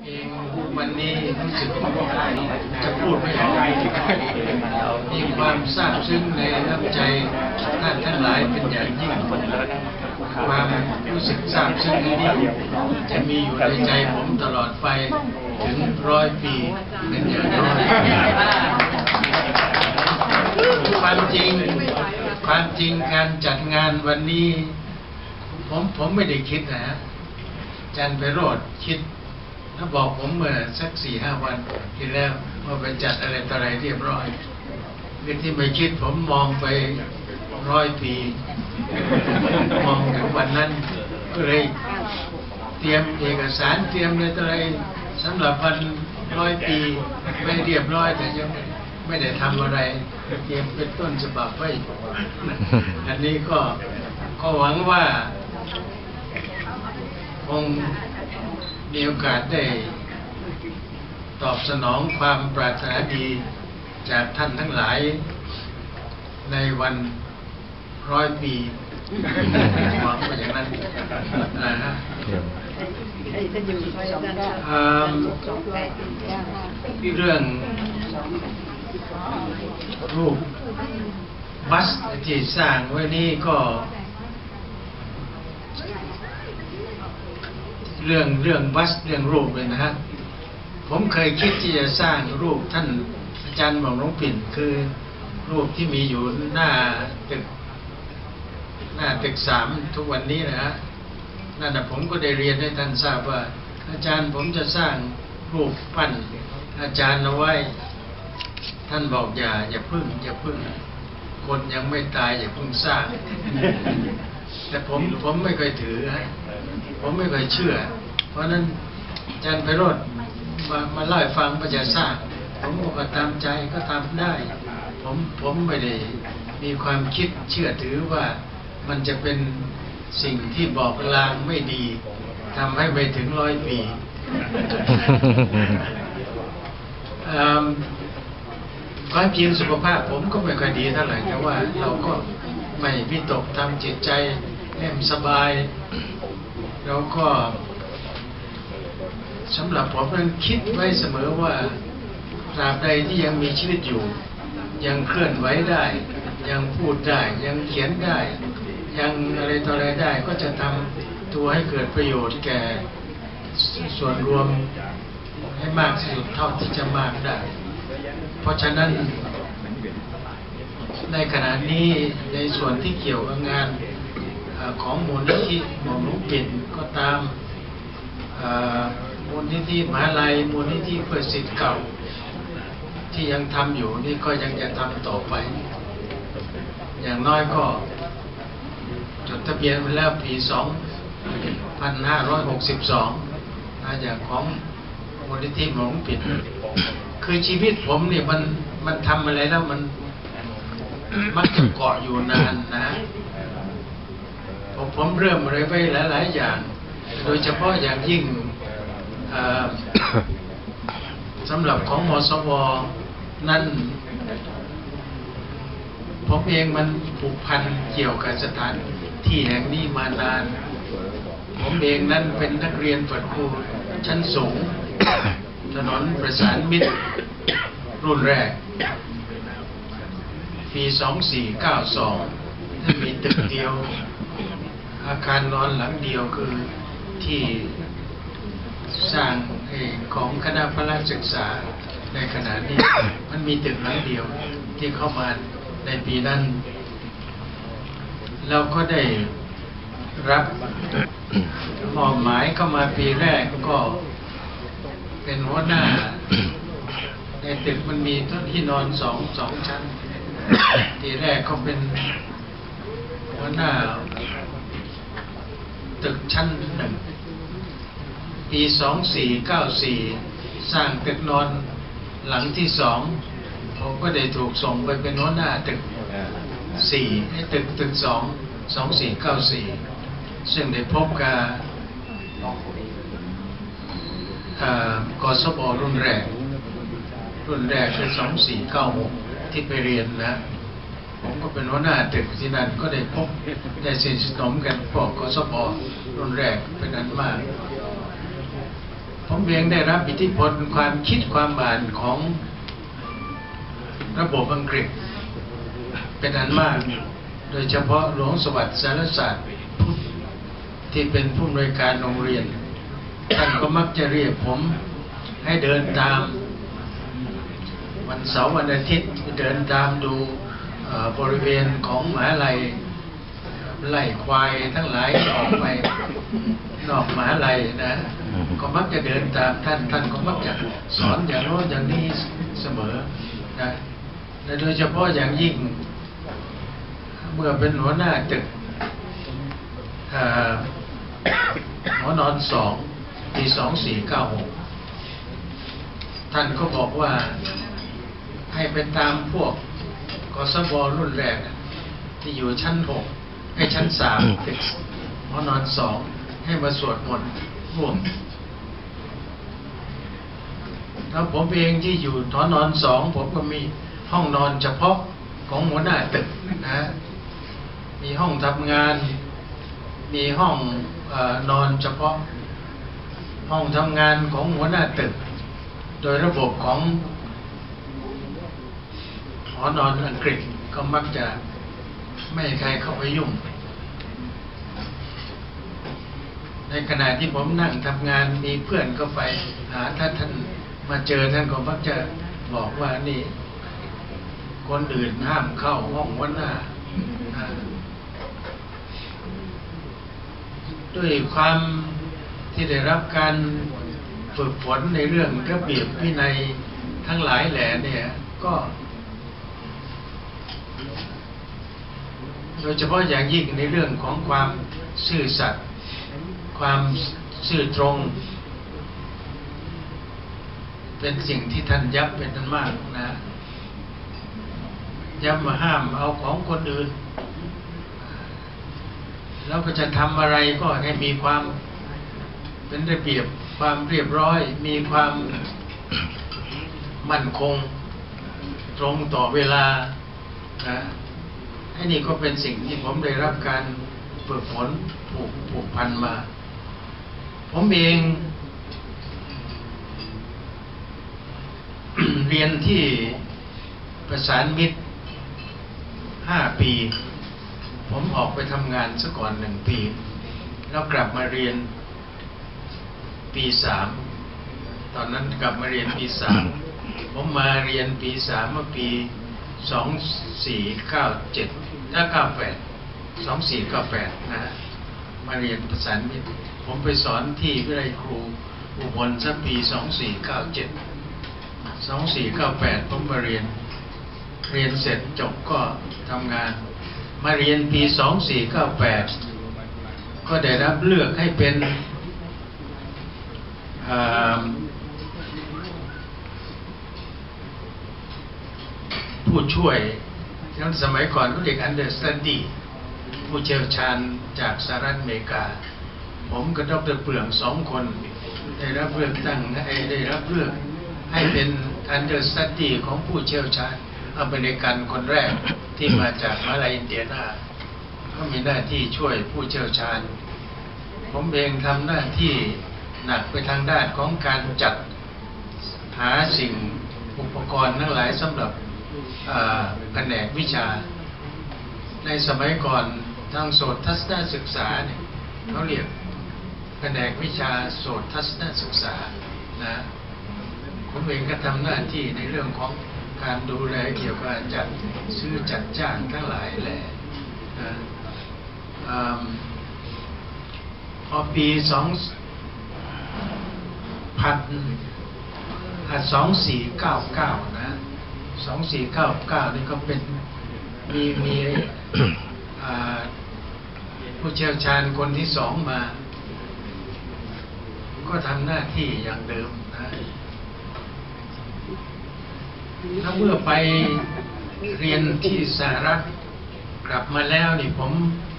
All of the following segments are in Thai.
เองวันนี้รู้สึกจะพูดไม่ออกมีความซาบซึ้งในน้ำใจท่านทั้งหลายเป็นอย่างยิ่งความรู้สึกซาบซึ้งนี้จะมีอยู่ในใจผมตลอดไปถึง100 ปีเป็นอย่างน้อยความจริงการจัดงานวันนี้ผมไม่ได้คิดนะอาจารย์ไพโรจน์คิดถ้าบอกผมเมื่อสัก4-5 วันที่แล้วว่าไปจัดอะไรต่ออะไรเรียบร้อยเรื่องที่ไม่คิดผมมองไป100 ปีมองถึงวันนั้นก็เลยเตรียมเอกสารเตรียมอะไรต่ออะไรสำหรับวัน100 ปีไม่เรียบร้อยแต่ยังไม่ได้ทำอะไรเตรียมเป็นต้นฉบับไว้อันนี้ก็หวังว่าคงมีโอกาสได้ตอบสนองความปรารถนาดีจากท่านทั้งหลายในวัน100 ปีหวังว่าอย่างนั้นนะเรื่องรูปบัสที่สร้างไว้นี่ก็เรื่องบัสเรื่องรูปเลยนะฮะผมเคยคิดที่จะสร้างรูปท่านอาจารย์หม่อมหลวงปิ่นคือรูปที่มีอยู่หน้าตึก3ทุกวันนี้นะฮะนั่นนะผมก็ได้เรียนให้ท่านทราบว่าอาจารย์ผมจะสร้างรูปปั้นอาจารย์เอาไว้ท่านบอกอย่าพึ่งคนยังไม่ตายอย่าพึ่งสร้างแต่ผมไม่เคยถือผมไม่เคยเชื่อเพราะนั้นอาจารย์ไพโรจน์มาเล่าให้ฟังว่าจะสร้างผมก็ตามใจก็ทำได้ผมไม่ได้มีความคิดเชื่อถือว่ามันจะเป็นสิ่งที่บอกลางไม่ดีทำให้ไปถึง100 ปีความจริงสุขภาพผมก็ไม่ค่อยดีเท่าไหร่แต่ว่าเราก็ไม่วิตกทำจิตใจแน่มสบายแล้วก็สำหรับผมนั้นคิดไว้เสมอว่าตราบใดที่ยังมีชีวิตอยู่ยังเคลื่อนไหวได้ยังพูดได้ยังเขียนได้ยังอะไรต่ออะไรได้ก็จะทำตัวให้เกิดประโยชน์แก่ส่วนรวมให้มากที่สุดเท่าที่จะมากได้เพราะฉะนั้นในขณะนี้ในส่วนที่เกี่ยวกับงานของมูลนิธิหม่อมหลวงปิ่นก็ตามมูลนิธิมหาลัยมูลนิธิเพื่อศิษย์เก่าที่ยังทำอยู่นี่ก็ยังจะทำต่อไปอย่างน้อยก็จดทะเบียนไว้แล้วปี2562จากของมูลนิธิหม่อมหลวงปิ่นคือชีวิตผมเนี่ยมันทำอะไรแล้วมันมักจะเกาะอยู่นานนะผมเริ่มอะไรไปหลายๆอย่างโดยเฉพาะอย่างยิ่งสำหรับของมสวนั่นผมเองมันผูกพันเกี่ยวกับสถานที่แห่งนี้มานานผมเองนั้นเป็นนักเรียนฝึกครูชั้นสูงถนนประสานมิตรรุ่นแรกปี2492ท่านมีตึกเดียวอาคารนอนหลังเดียวคือที่สร้างของคณะพระศึกษาในขณะนี้มันมีตึกหลังเดียวที่เข้ามาในปีนั้นเราก็ได้รับมอบหมายเข้ามาปีแรกก็เป็นหัวหน้าในตึกมันมีที่นอนสองชั้นทีแรกก็เป็นหัวหน้าตึกชั้น1ปี2494สร้างตึกนอนหลังที่2ผมก็ได้ถูกส่งไปเป็นหัวหน้าตึก4ให้ตึก2494ซึ่งได้พบกับกสบรุ่นแรกคือ2496ที่ไปเรียนนะผมก็เป็นหัวหน้าตึกที่นั่นก็ได้พบได้สนิทสนมกันพวกกสบรุ่นแรกเป็นนั้นมากผมเองได้รับอิทธิพลความคิดความอ่านของระบบอังกฤษเป็นอันมาก โดยเฉพาะหลวงสวัสดิ์สารศาสตร์ที่เป็นผู้อำนวยการโรงเรียนท่านก็มักจะเรียกผมให้เดินตามวันเสาร์วันอาทิตย์เดินตามดูบริเวณของมหาลัยไล่ควายทั้งหลายออกไปนอกมหาลัยนะก็มักจะเดินตามท่านก็มักจะสอนอย่างโน้นอย่างนี้เสมอนะและโดยเฉพาะอย่างยิ่งเมื่อเป็นหัวหน้าตึกหอนอน2 ปี 2496ท่านก็บอกว่าให้ไปตามพวกกสบรุ่นแรกที่อยู่ชั้น6ให้ชั้น3ตึกหอนอน2ให้มาสวดมนต์ร่วมแล้วผมเองที่อยู่หอนอน2ผมก็มีห้องนอนเฉพาะของหัวหน้าตึกนะมีห้องทำงานมีห้องนอนเฉพาะห้องทำงานของหัวหน้าตึกโดยระบบของหอนอนอังกฤษก็มักจะไม่ให้ใครเข้าไปยุ่งในขณะที่ผมนั่งทำงานมีเพื่อนก็ไปหาท่านมาเจอท่านก็มักจะบอกว่านี่คนอื่นห้ามเข้าห้องหัวหน้าด้วยความที่ได้รับการฝึกฝนในเรื่องระเบียบวินัยทั้งหลายแหล่เนี่ยก็โดยเฉพาะอย่างยิ่งในเรื่องของความซื่อสัตย์ความซื่อตรงเป็นสิ่งที่ท่านย้ำเป็นอันมากนะย้ำมาห้ามเอาของคนอื่นแล้วก็จะทำอะไรก็ให้มีความเป็นระเบียบความเรียบร้อยมีความมั่นคงตรงต่อเวลานะไอ้นี่ก็เป็นสิ่งที่ผมได้รับการฝึกฝนผูกพันมาผมเอง เรียนที่ประสานมิตร5 ปีผมออกไปทำงานซะก่อน1 ปีแล้วกลับมาเรียนปี 3ตอนนั้นกลับมาเรียนปี 3ผมมาเรียนปี 3เมื่อปี 2497ถ้า98 2498นะมาเรียนประสานมิตรผมไปสอนที่วิทยาลัยครูอุบลสักปี 2497 2498ผมมาเรียนเสร็จจบก็ทำงานมาเรียนปี 2498ก็ได้รับเลือกให้เป็นผู้ช่วยทั้งสมัยก่อนเขาเรียก understudy ผู้เชี่ยวชาญจากสหรัฐอเมริกาผมกับดร.เปลือง2 คนได้รับเลือกตั้งได้รับเลือกให้เป็น understudy ของผู้เชี่ยวชาญอเมริกันคนแรกที่มาจากมหาลัยอินเดียนาก็มีหน้าที่ช่วยผู้เชี่ยวชาญผมเองทำหน้าที่หนักไปทางด้านของการจัดหาสิ่งอุปกรณ์ทั้งหลายสำหรับแผนกวิชาในสมัยก่อนทางโสตทัศนศึกษาเนี่ยเขาเรียกแผนกวิชาโสตทัศนศึกษานะผมเองก็ทำหน้าที่ในเรื่องของการดูแลเกี่ยวกับจัดซื้อจัดจ้างทั้งหลายแหละนะพอปี 2499 นะ 2499 นี่ก็เป็นมีผู้เชี่ยวชาญคนที่2มาก็ทำหน้าที่อย่างเดิมนะถ้าเมื่อไปเรียนที่สหรัฐกลับมาแล้วนี่ผม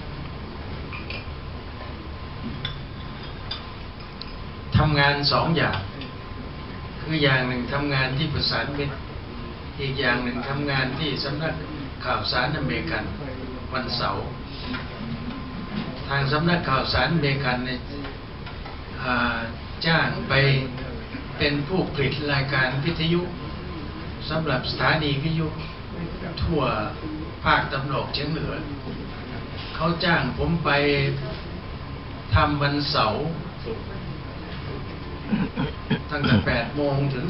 ทำงาน2 อย่างคืออย่างหนึ่งทำงานที่ประสานมิตรอีกอย่างหนึ่งทำงานที่สำนักข่าวสารอเมริกันวันเสาร์ทางสำนักข่าวสารอเมริกันในจ้างไปเป็นผู้ผลิตรายการวิทยุสำหรับสถานีวิทยุทั่วภาคตะวันออกเฉียงเหนือเขาจ้างผมไปทำวันเสาร์ตั้งแต่8 โมงถึง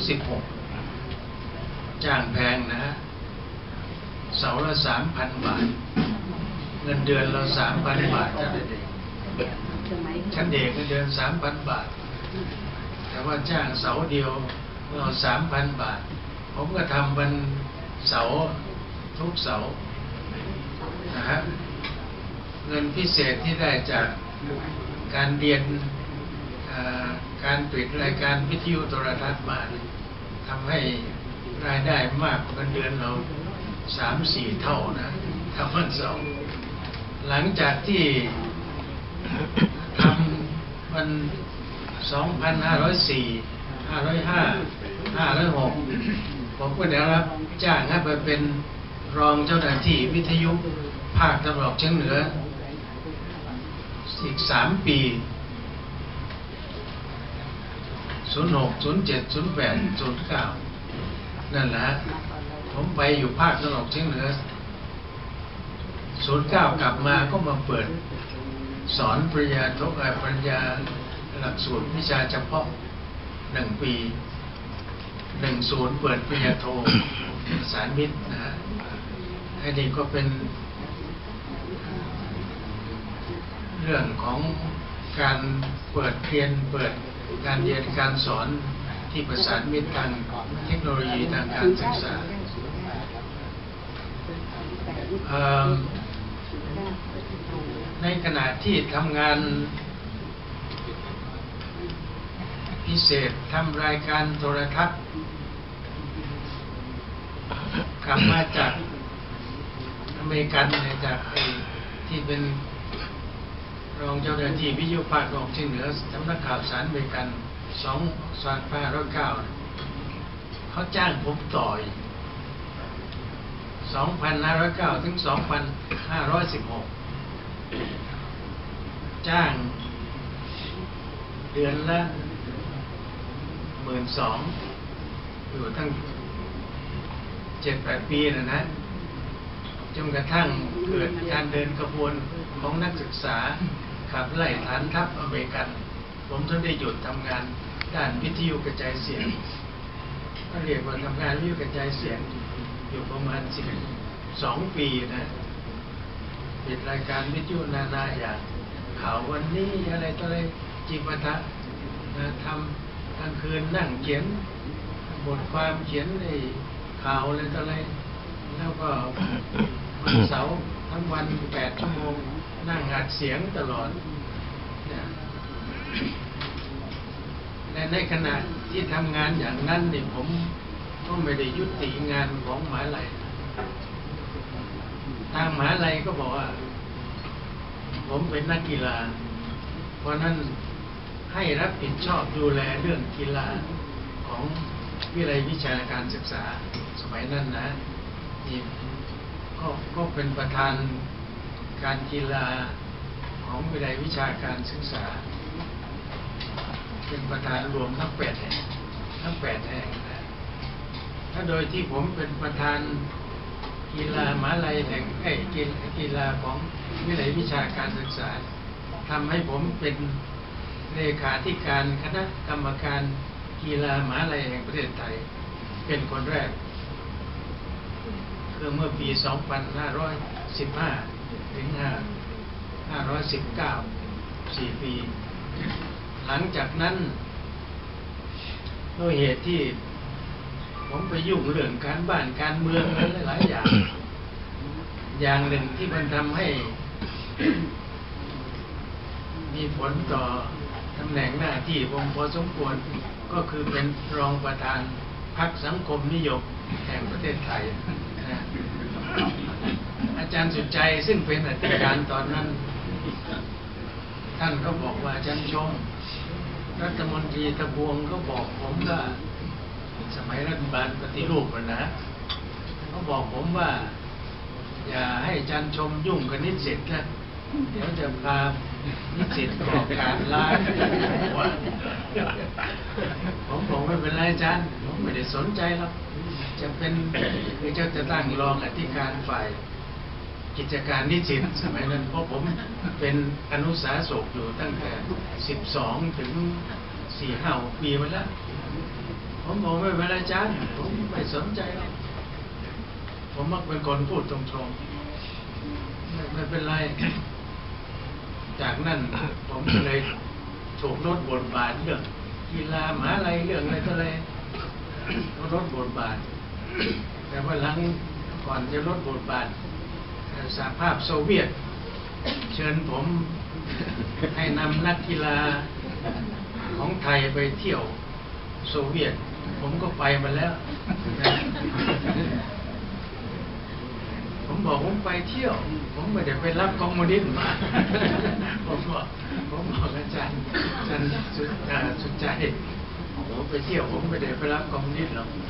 16จ้างแพงนะฮะเสาร์ละ 3,000 บาทเงินเดือนเรา 3,000 บาทชั้นเด็กชั้นเด็กเงินเดือน 3,000 บาทแต่ว่าจ้างเสาร์เดียวเรา 3,000 บาทผมก็ทำวันเสาร์ทุกเสาร์นะฮะเงินพิเศษที่ได้จากการเรียนการผลิตรายการวิทยุโทรทัศน์มาทำให้รายได้มากกว่าเดือนเรา 3-4 เท่านะทำวันเสาร์หลังจากที่ทำวัน 2504 505 506ผมก็ได้รับจ้างให้ไปเป็นรองเจ้าหน้าที่วิทยุภาคตะวันออกเฉียงเหนืออีก 3 ปี 06 07 08 09นั่นแหละผมไปอยู่ภาคตะวันออกเฉียงเหนือ09กลับมาก็มาเปิดสอนปริญญาโทปริญญาหลักสูตรวิชาเฉพาะ1 ปี10เปิดปริญญาโทสารมิตรนะฮะไอ้นี่ก็เป็นเรื่องของการเปิดเรียนเปิดการเรียนการสอนที่ประสานมิตรทางเทคโนโลยีทางการศึกษาในขณะที่ทำงานพิเศษทำรายการโทรทัศน์กลับมาจากอเมริกันจากที่เป็นรองเจ้าหน้าที่วิทยุภาคตะวันออกเฉียงเหนือสำนักข่าวสารอเมริกัน2509เขาจ้างผมต่อย2509 ถึง 2516จ้างเดือนละ 12,000 อยู่ตั้ง 7-8 ปีนะจนกระทั่งเกิดการเดินกระบวนของนักศึกษาขับไล่ฐานทัพอเมริกันผมต้องได้หยุดทำงานด้านวิทยุกระจายเสียงก็เรียกว่าทำงานวิทยุกระจายเสียงอยู่ประมาณ12 ปีนะปิดรายการวิทยุนานาอย่างข่าววันนี้อะไรต่ออะไรจิปาถะทำกลางคืนนั่งเขียนบทความเขียนในข่าวอะไรต่ออะไรแล้วก็วันเสาร์ทั้งวัน8 ชั่วโมงนั่งอัดเสียงตลอดและในขณะที่ทำงานอย่างนั้นนี่ผมก็ไม่ได้ยุติงานของมหาลัยทางมหาลัยก็บอกว่าผมเป็นนักกีฬาเพราะนั้นให้รับผิดชอบดูแลเรื่องกีฬาของวิทยาลัยวิชาการศึกษาสมัยนั้นนะนี่ก็เป็นประธานการกีฬาของวิทยาลัยวิชาการศึกษาเป็นประธานรวมทั้ง8 แห่งนะถ้าโดยที่ผมเป็นประธานกีฬามหาลัยแห่งกีฬาของวิทยาลัยวิชาการศึกษาทำให้ผมเป็นเลขาธิการคณะกรรมการกีฬามหาลัยแห่งประเทศไทยเป็นคนแรกคือเมื่อปี 2515 ถึง 519 4 ปี หลังจากนั้นด้วยเหตุที่ผมไปยุ่งเรื่องการบ้านการเมืองหลายอย่างอย่างหนึ่งที่มันทำให้มีผลต่อตำแหน่งหน้าที่ผมพอสมควรก็คือเป็นรองประธานพรรคสังคมนิยมแห่งประเทศไทยนะอาจารย์สุดใจซึ่งเป็นอธิการตอนนั้นท่านก็บอกว่าอาจารย์ชมรัฐมนตรีตะบวงก็บอกผมว่าสมัยรัฐบาลปฏิรูปนะเขาบอกผมว่าอย่าให้อาจารย์ชมยุ่งกับนิสิตนะเดี๋ยวจะพานิสิตก่อการร้ายผมบอกไม่เป็นไรอาจารย์ผมไม่ได้สนใจหรอกจะเป็นคือจะตั้งรองอธิการฝ่ายกิจการนิสิตสมัยนั้นเพราะผมเป็นอนุสาสกอยู่ตั้งแต่12 ถึง 4-5 ปีมาแล้วผมบอกไม่เป็นไรอาจารย์ผมไม่สนใจหรอกผมมักเป็นคนพูดตรงๆไม่เป็นไรจากนั้นผมก็เลยถูกลดบทบาทเรื่องกีฬามหาลัยเรื่องอะไรต่ออะไรลดบทบาทแต่ว่าหลังก่อนจะลดบทบาทสหภาพโซเวียตเชิญผมให้นำนักกีฬาของไทยไปเที่ยวโซเวียตผมก็ไปมาแล้วผมบอกผมไปเที่ยวผมไม่ได้ไปรับคอมมิวนิสต์มาผมบอกอาจารย์สุดใจผมไปเที่ยวผมไม่ได้ไปรับคอมมิวนิสต์หรอก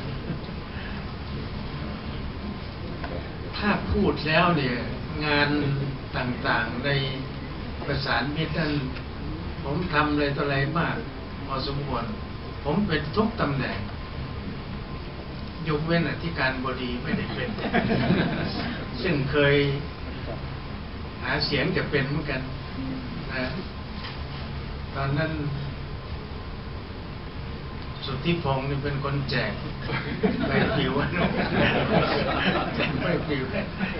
ถ้าพูดแล้วเนี่ยงานต่างๆในประสานมิตรนั้นผมทำเลยตัวอะไรมากพอสมควรผมเป็นทุกตำแหน่งยกเว้นอธิการบดีไม่ได้เป็น ซึ่งเคยหาเสียงจะเป็นเหมือนกันนะตอนนั้นสุทธิพงศ์นี่เป็นคนแจกใบปลิวแจกใบปลิว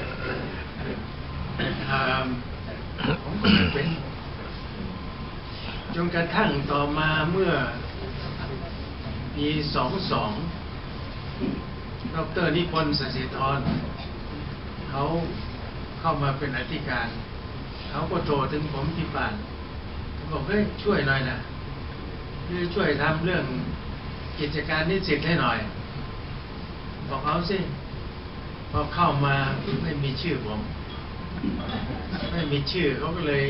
ผมก็ไม่เป็นจนกระทั่งต่อมาเมื่อปี22ดร.นิพนธ์ สศิธรเขาเข้ามาเป็นอธิการเขาก็โทรถึงผมที่บ้านบอกเฮ้ยช่วยหน่อยนะช่วยทำเรื่องกิจการนิสิตให้หน่อยบอกเขาสิพอเข้ามาไม่มีชื่อผมไม่มีชื่อเขาก็เลย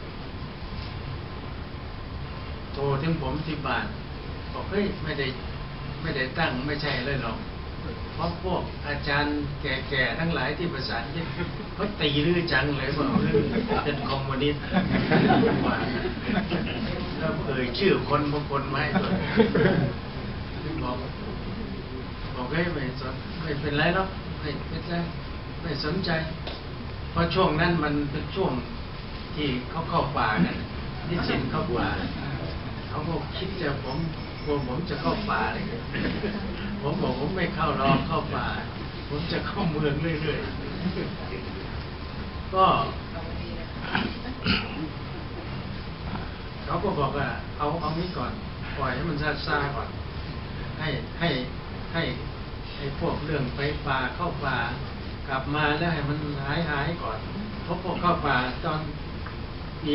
โทรถึงผมที่บ้านบอกเฮ้ยไม่ได้ตั้งไม่ใช่เลยหรอกเพราะพวกอาจารย์แก่ๆทั้งหลายที่ประสานเนี่ยเขาตีลือจังเลยบอกลือเป็นคอมมิวนิสต์ว่าแล้วชื่อคนบางคนมาให้ด้วยบอกให้ไม่เป็นไรหรอกไม่สนใจเพราะช่วงนั้นมันเป็นช่วงที่เขาเข้าป่ากันนิสิตเข้าป่าเขาก็คิดจะผมจะเข้าป่าเลยผมบอกผมไม่เข้ารอเข้าป่าผมจะเข้าเมืองเรื่อยๆก็เขาก็บอกว่าเอานี้ก่อนปล่อยให้มันซาก่อนให้พวกเรื่องไปป่าเข้าป่ากลับมาแล้วให้มันหายก่อนเพราะพวกเข้าป่าตอนปี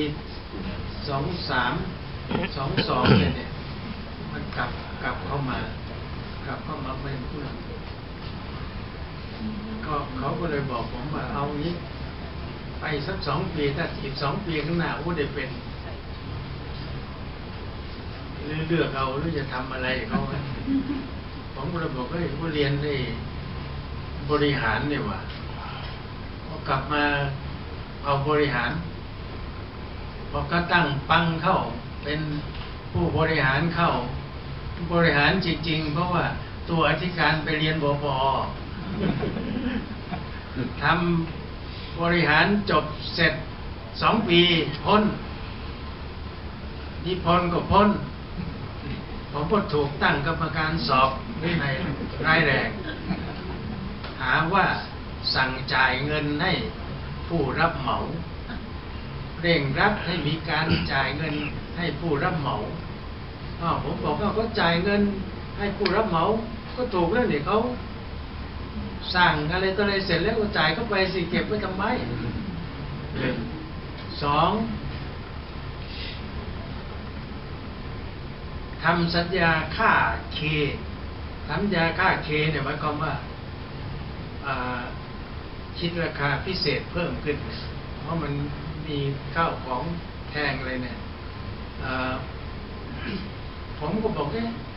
22เนี่ยมันกลับเข้ามาเป็นเพื่อนก็เขาก็เลยบอกผมว่าเอานี้ไปสัก2 ปีถ้าอีก2 ปีข้างหน้าได้เป็นเลือกเอาหรือจะทำอะไรเขาผมก็เลยบอกว่าเรียนได้บริหารเนี่ยว่ะพอกลับมาเอาบริหารพอก็ตั้งปังเข้าเป็นผู้บริหารเข้าบริหารจริงๆเพราะว่าตัวอธิการไปเรียนบป.ทำบริหารจบเสร็จ2 ปีพ้นนิพนธ์ก็พ้นผมก็ถูกตั้งกรรมการสอบวินัยร้ายแรงหาว่าสั่งจ่ายเงินให้ผู้รับเหมาเร่งรัดให้มีการจ่ายเงินให้ผู้รับเหมาผมบอกว่าเขาจ่ายเงินให้ผู้รับเหมาก็ถูกแล้วนี่เขาสั่งอะไรต่ออะไรเสร็จแล้วก็จ่ายเข้าไปสิเก็บไว้ทำไม2ทำสัญญาค่าเคสัญญาค่าเคเนี่ยหมายความว่าคิดราคาพิเศษเพิ่มขึ้นเพราะมันมีข้าวของแพงเลยเนี่ยผมก็บอก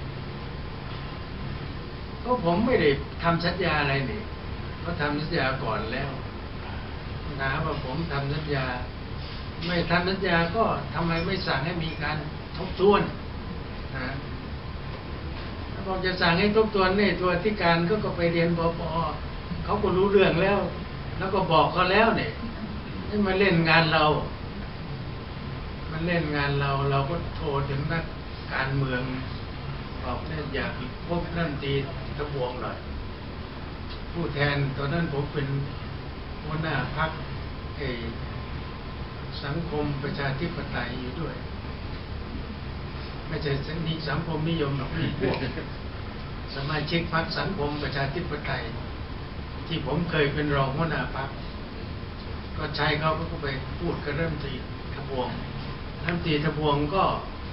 ก็ผมไม่ได้ทำสัญญาอะไรนี่เขาทำสัญญาก่อนแล้วนะว่าผมทำสัญญาไม่ทำสัญญาก็ทำไมไม่สั่งให้มีการทบทวนนะถ้าผมจะสั่งให้ทบทวนเนี่ยตัวที่การก็ไปเรียนปปเขาก็รู้เรื่องแล้วก็บอกเขาแล้วเนี่ยให้มาเล่นงานเรามันเล่นงานเราก็โทรถึงนักการเมืองบอกเนี่ยอยากพบรัฐมนตรีทบวงหน่อยผู้แทนตอนนั้นผมเป็นหัวหน้าพรรคสังคมประชาธิปไตยอยู่ด้วยไม่ใช่สังคมนิยมหรอกมีพวกสมาชิกพรรคสังคมประชาธิปไตยที่ผมเคยเป็นรองหัวหน้าพรรคก็ใช้เขาก็ไปพูดกับรัฐมนตรีทบวงรัฐมนตรีทบวงก็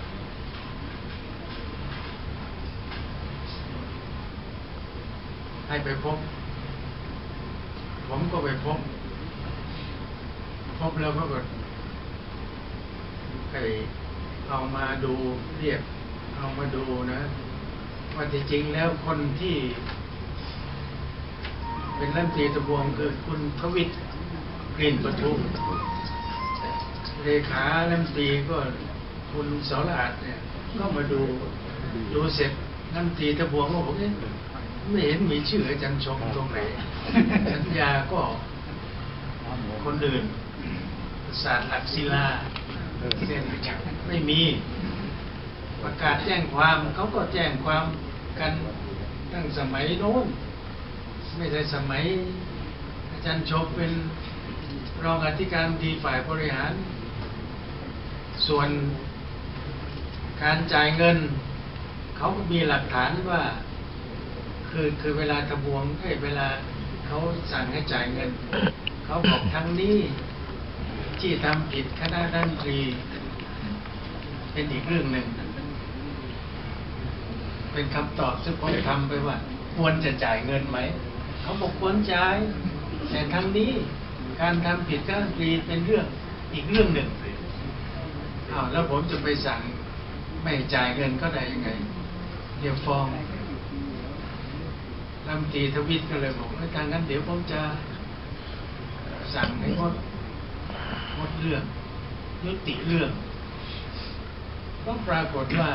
ให้ไปพบผมก็ไปพบแล้วก็เอามาดูเรียกเอามาดูนะว่าจริงๆแล้วคนที่เป็นรัฐมนตรีทบวงคือคุณทวิตกลิ่นประทุมเลขารัฐมนตรีก็คุณสรอาจเนี่ยก็มาดูเสร็จรัฐมนตรีทบวงก็บอกไม่เห็นมีชื่ออาจารย์ชมตรงไหนสัญญาก็คนอื่นศาสตร์หลักศิลาเส้นไม่มีประกาศแจ้งความเขาก็แจ้งความกันตั้งสมัยโน้นไม่ใช่สมัยอาจารย์ชมเป็นรองอธิการบดีฝ่ายบริหารส่วนการจ่ายเงินเขาก็มีหลักฐานว่าคือเวลาทบวงเวลาเขาสั่งให้จ่ายเงินเขาบอกทั้งนี้ที่ทำผิดคณะรัฐมนตรีเป็นอีกเรื่องหนึ่งเป็นคำตอบซึ่งผมทำไปว่าควรจะจ่ายเงินไหมเขาบอกควรจ่ายแต่ทั้งนี้การทำผิดคณะรัฐมนตรีเป็นเรื่องอีกเรื่องหนึ่งแล้วผมจะไปสั่งไม่จ่ายเงินก็ได้ยังไงเดี๋ยวฟ้องรัฐมนตรีทวิตก็เลยบอกทางนั้นเดี๋ยวผมจะสั่งให้งดเรื่องยุติเรื่องก็ปรากฏว่า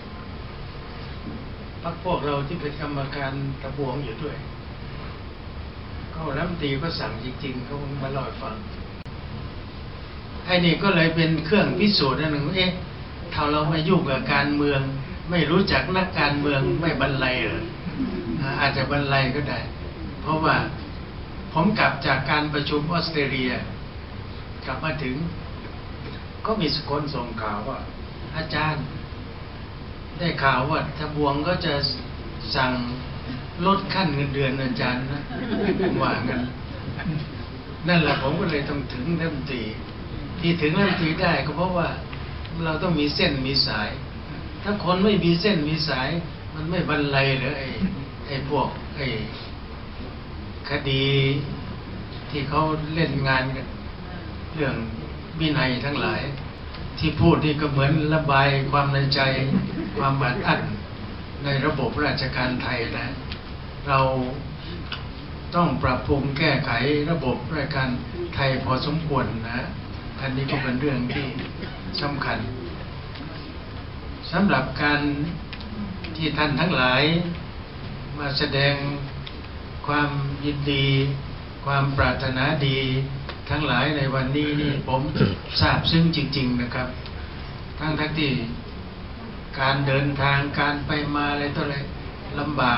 พรรคพวกเราที่เป็นกรรมการทบวงอยู่ด้วยก็รัฐมนตรีก็สั่งจริงๆเขามาเล่าให้ฟังไอ้นี่ก็เลยเป็นเครื่องพิสูจน์อันหนึ่งว่าถ้าเราไม่ยุ่งกับการเมืองไม่รู้จักนักการเมืองไม่บรรลัยหรืออาจจะบรรลัยก็ได้เพราะว่าผมกลับจากการประชุมออสเตรเลียกลับมาถึงก็มีคนส่งข่าวว่าอาจารย์ได้ข่าวว่าทบวงก็จะสั่งลดขั้นเงินเดือนอาจารย์นะว่างั้นนั่นแหละผมก็เลยต้องถึงรัฐมนตรีที่ถึงรัฐมนตรีได้ก็เพราะว่าเราต้องมีเส้นมีสายถ้าคนไม่มีเส้นมีสายมันไม่บรรลัยหรือไอ้พวกคดีที่เขาเล่นงานกันเรื่องวินัยทั้งหลายที่พูดนี่ก็เหมือนระบายความในใจความอัดอั้นในระบบราชการไทยนะเราต้องปรับปรุงแก้ไขระบบราชการไทยพอสมควรนะอันนี้ก็เป็นเรื่องที่สำคัญสำหรับการที่ท่านทั้งหลายมาแสดงความยินดีความปรารถนาดีทั้งหลายในวันนี้นี่ผมทราบซึ้งจริงๆนะครับทั้งที่การเดินทางการไปมาอะไรต่ออะไรลำบาก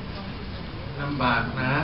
นะ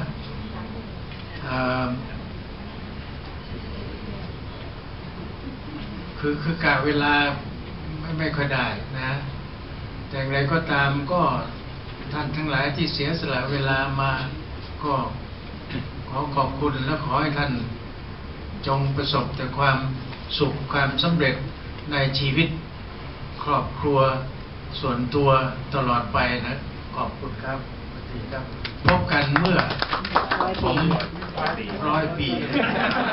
คือกะเวลาไม่ค่อยได้นะแต่อย่างไรก็ตามก็ท่านทั้งหลายที่เสียสละเวลามาก็ขอขอบคุณและขอให้ท่านจงประสบแต่ความสุขความสำเร็จในชีวิตครอบครัวส่วนตัวตลอดไปนะขอบคุณครับพบกันเมื่อผม100 ปี